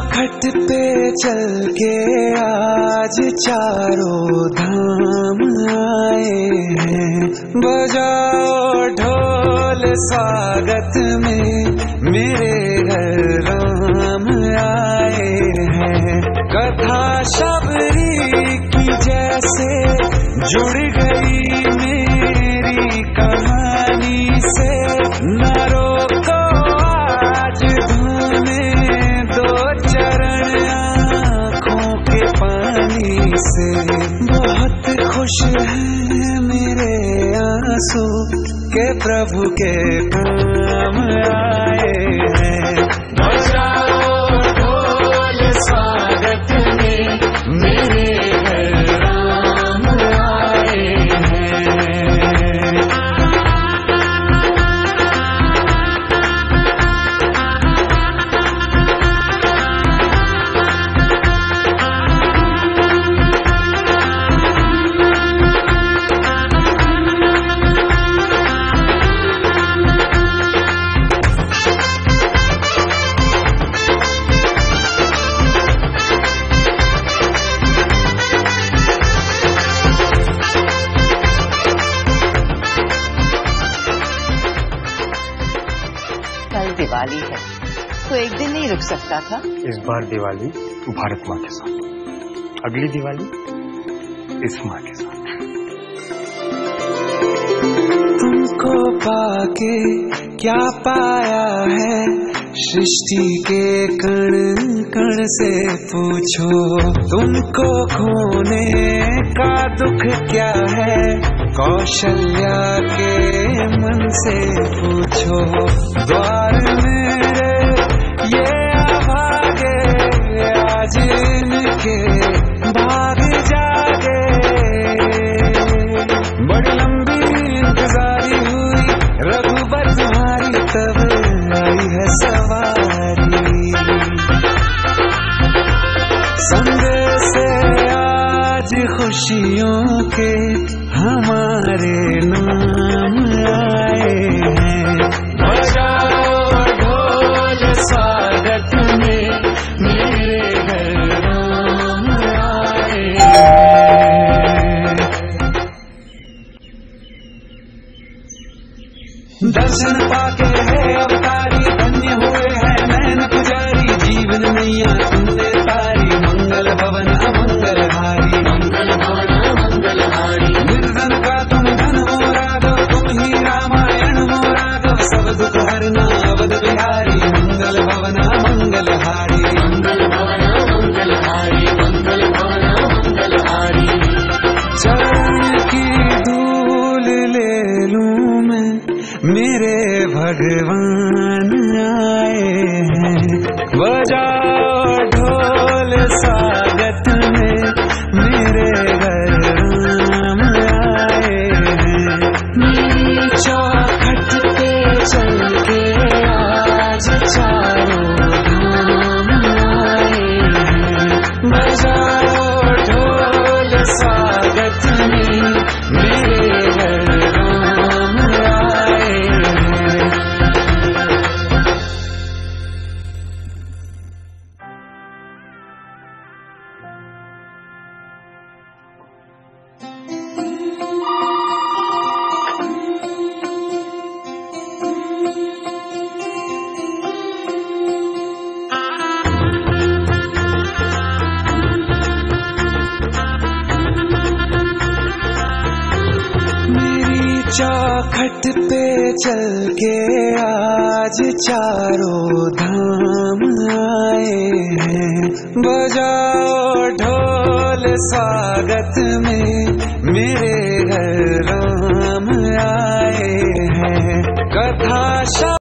चौखट पे चल के आज चारों धाम आए हैं। बजाओ ढोल स्वागत में मेरे घर राम आए हैं। कथा शबरी की जैसे जुड़ गई मेरी कहानी से। न रोको आज धोने दो चरण आँखों के पानी से। बहुत खुश हैं मेरे आंसू के प्रभु के काम आए हैं। बजाओ ढोल स्वागत में मेरे घर राम आए हैं। दिवाली है तो एक दिन नहीं रुक सकता था। इस बार दिवाली भारत माँ के साथ, अगली दिवाली इस माँ के साथ। तुमको पाके क्या पाया है, सृष्टि के कण कण से पूछो। तुमको खोने का दुख क्या है, कौशल्या के मन से पूछो। द्वार मेरे ये अभागे आज इनके भाग जागे। बड़ी लंबी इंतजारी हुई रघुबर तुम्हारी, तब आई है सवारी। संदेश से आज खुशियों के हमारे नाम आए हैं। बजाओ ढोल स्वागत में मेरे घर राम आए हैं। दर्शन पाके है अवतारी, धन्य हुए हैं नैन पुजारी। जीवन नैया तुमने तारी, मंगल भवन अमंगल हारी। मंगल भवन अमंगल हारी। निर्धन का तुम धन हो राघव, तुम ही रामायण हो राघव। सब दुख हरना अवध बिहारी, मंगल भवन अमंगल हारी। मंगल भवन अमंगल हारी। मंगल भवन अमंगल हारी। चरण की धूल ले लूं मैं, मेरे भगवान आए हैं। बजाओ ढोल स्वागत में मेरे घर राम आए हैं। मेरी चौखट पे चल के आज चारों धाम आए हैं। बजाओ ढोल स्वागत में मेरे घर राम आए हैं। चौखट पे चल के आज चारों धाम आए हैं। बजाओ ढोल स्वागत में मेरे घर राम आए हैं। कथा